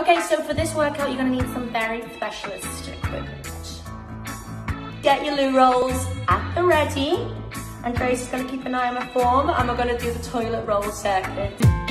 Okay, so for this workout, you're gonna need some very specialist equipment. Get your loo rolls at the ready. And Tracy's gonna keep an eye on my form, and we're gonna do the toilet roll circuit.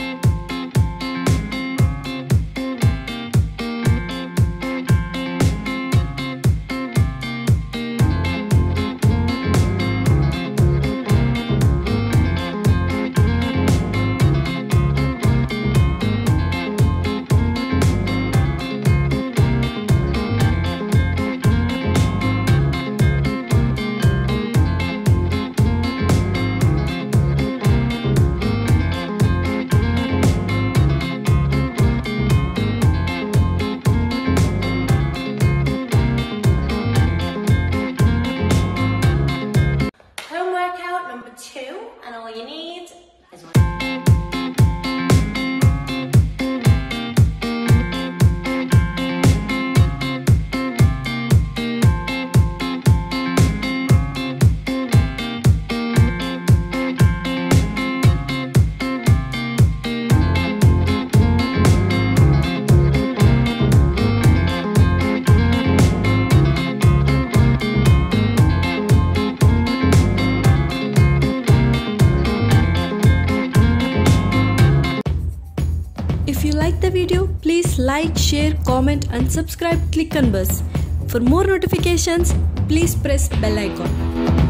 And all you need is one. If you like the video, please like, share, comment and subscribe ClicknBuzz. For more notifications, please press bell icon.